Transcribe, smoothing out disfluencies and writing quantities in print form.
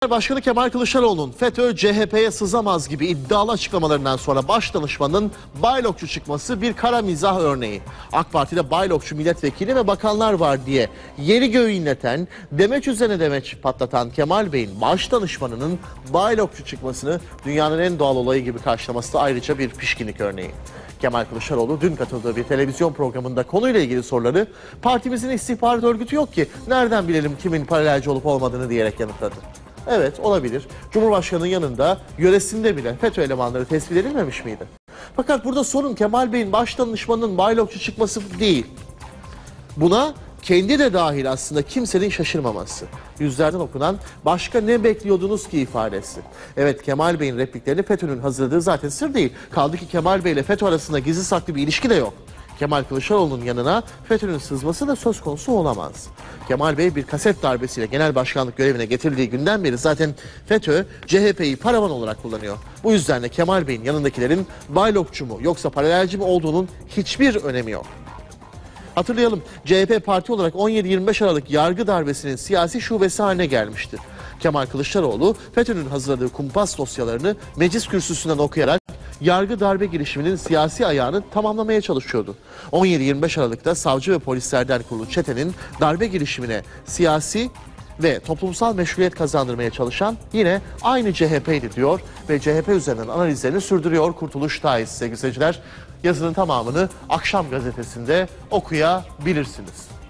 Başkanı Kemal Kılıçdaroğlu'nun FETÖ CHP'ye sızamaz gibi iddialı açıklamalarından sonra başdanışmanın baylokçu çıkması bir kara mizah örneği. AK Parti'de baylokçu milletvekili ve bakanlar var diye yeri göğü inleten, demeç üzerine demeç patlatan Kemal Bey'in başdanışmanının baylokçu çıkmasını dünyanın en doğal olayı gibi karşılaması da ayrıca bir pişkinlik örneği. Kemal Kılıçdaroğlu dün katıldığı bir televizyon programında konuyla ilgili soruları "Partimizin istihbarat örgütü yok ki nereden bilelim kimin paralelci olup olmadığını" diyerek yanıtladı. Evet, olabilir. Cumhurbaşkanının yanında yöresinde bile FETÖ elemanları tespit edilmemiş miydi? Fakat burada sorun Kemal Bey'in başdanışmanının baylokçu çıkması değil. Buna kendi de dahil aslında kimsenin şaşırmaması. Yüzlerden okunan "başka ne bekliyordunuz ki" ifadesi. Evet, Kemal Bey'in repliklerini FETÖ'nün hazırladığı zaten sır değil. Kaldı ki Kemal Bey ile FETÖ arasında gizli saklı bir ilişki de yok. Kemal Kılıçdaroğlu'nun yanına FETÖ'nün sızması da söz konusu olamaz. Kemal Bey bir kaset darbesiyle genel başkanlık görevine getirildiği günden beri zaten FETÖ CHP'yi paravan olarak kullanıyor. Bu yüzden de Kemal Bey'in yanındakilerin baylokçu mu yoksa paralelci mi olduğunun hiçbir önemi yok. Hatırlayalım, CHP parti olarak 17-25 Aralık yargı darbesinin siyasi şubesi haline gelmişti. Kemal Kılıçdaroğlu FETÖ'nün hazırladığı kumpas dosyalarını meclis kürsüsünden okuyarak yargı darbe girişiminin siyasi ayağını tamamlamaya çalışıyordu. 17-25 Aralık'ta savcı ve polislerden kurulu çetenin darbe girişimine siyasi ve toplumsal meşruiyet kazandırmaya çalışan yine aynı CHP'ydi diyor ve CHP üzerinden analizlerini sürdürüyor Kurtuluş Daiz. Sevgili seyirciler, yazının tamamını Akşam Gazetesi'nde okuyabilirsiniz.